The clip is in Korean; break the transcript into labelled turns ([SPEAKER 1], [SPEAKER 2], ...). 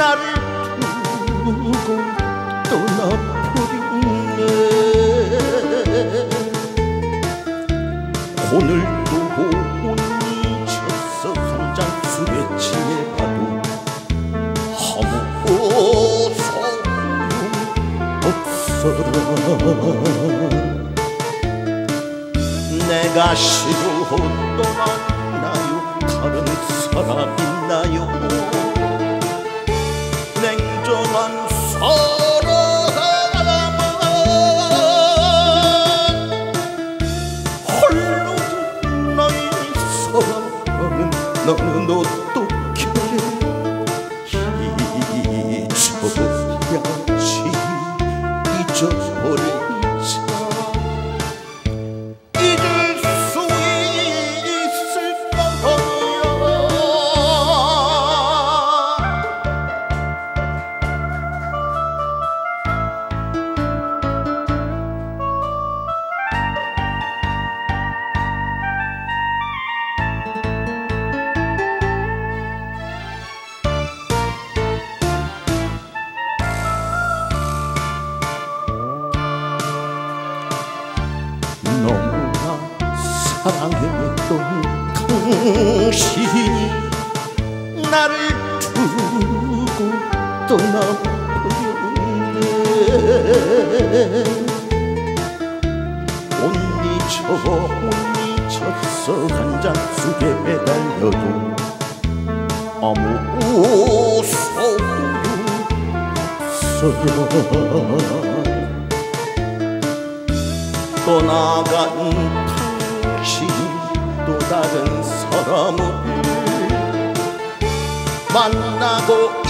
[SPEAKER 1] 나를 두고 떠나버리네. 오늘도 혼미쳐서 한 잔 술에 취해봐도 아무 소용없어라. 내가 싫어 떠났나요? 다른 사람 있나요? 냉정한 사람은 홀로 나의 사랑은 나는 어떻게 잊어야지. 잊어버리자. 잊을 수 있을까? 너무나 사랑했던 당신이 나를 두고 떠나버렸네. 못 잊어서 한 잔 술에 매달려도 아무 소용없어요. 떠나간 당신이 또 다른 사람을 만나고